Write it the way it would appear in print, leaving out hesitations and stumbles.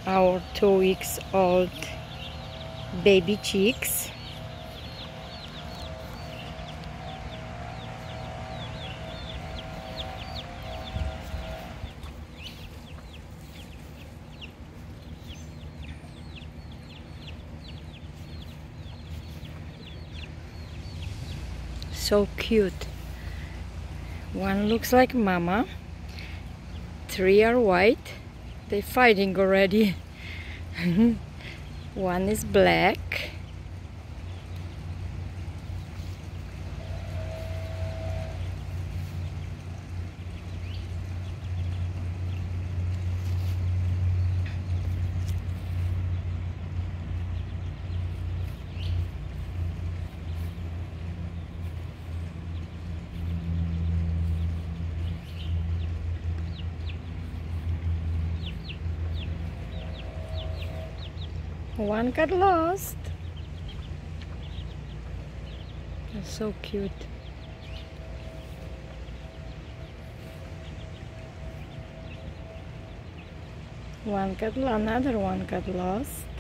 our 2 weeks old baby chicks. So cute. One looks like mama, 3 are white. They're fighting already. One is black. One got lost. They're so cute. Another one got lost.